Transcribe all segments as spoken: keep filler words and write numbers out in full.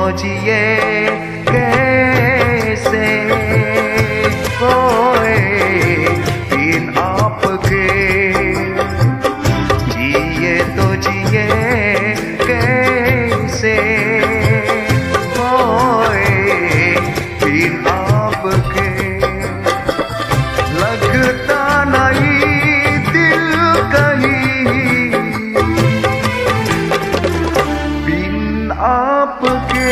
जिए कैसे होए बिन आपके, जिए तो जिए कैसे होए बिन आपके। लगता नहीं दिल कहीं बिन आपके,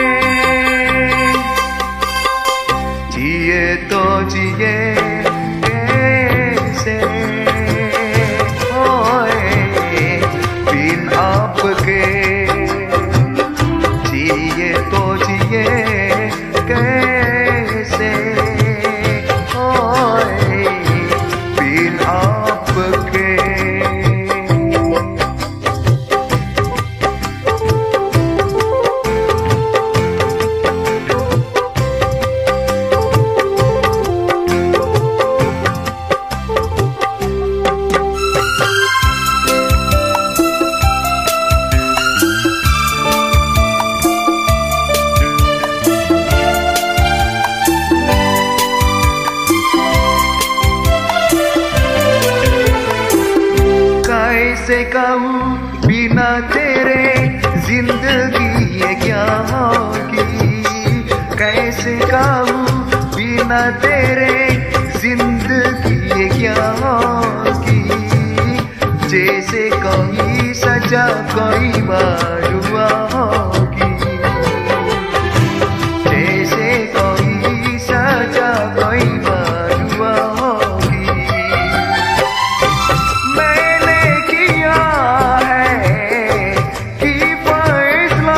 जिए तो जिए कैसे होए बिन आपके, जिए तो जिए कैसे होए बिन आपके। कैसे कहूँ बिना तेरे जिंदगी ये क्या होगी, कैसे कहूँ बिना तेरे जिंदगी ये क्या होगी। जैसे कोई सजा कोई बार हुआ होगी, जैसे कोई सजा कोई बार हुआ होगी। मैंने किया है कि फैसला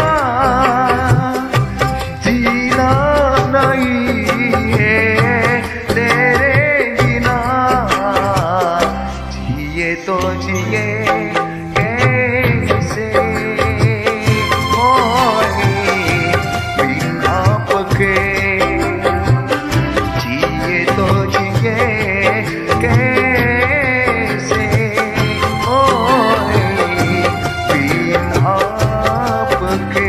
जीना नहीं है तेरे बिना, जिए तो जिए कैसे होए बिन आपके, जिए तो जिए कैसे होए बिन आपके।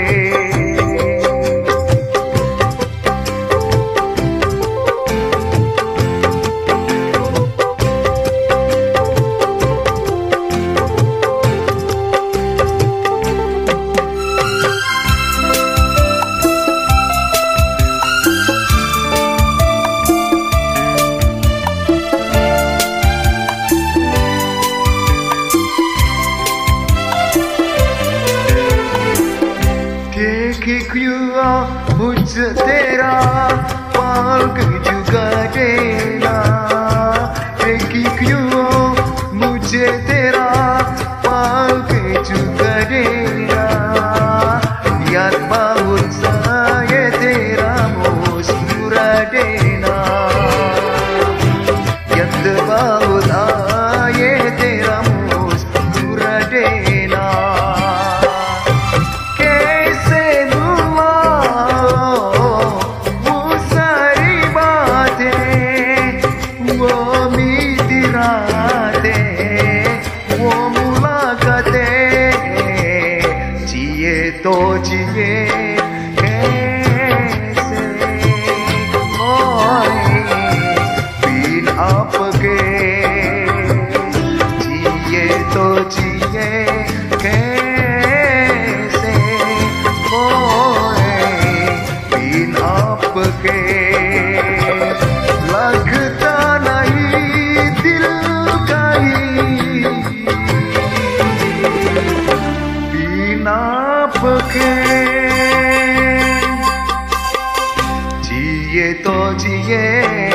देखी क्यों मुझ तेरा पाग जुगा देना, देखी क्यों मुझे तेरा पाग जुगा देना। याद बहुत सा ये तेरा मुस्कुरा देना, याद बहुत आए तेरा मुस्कुरा देना। कैसे भुलाऊं वो सारी बातें, वो उम्मीद रातें, वो मुलाकातें, जिए तो जिए कैसे होए बिन आपके, जिए तो जिए कैसे होए बिन आपके। लगता नहीं दिल कहीं बिन आपके, जिए तो जिए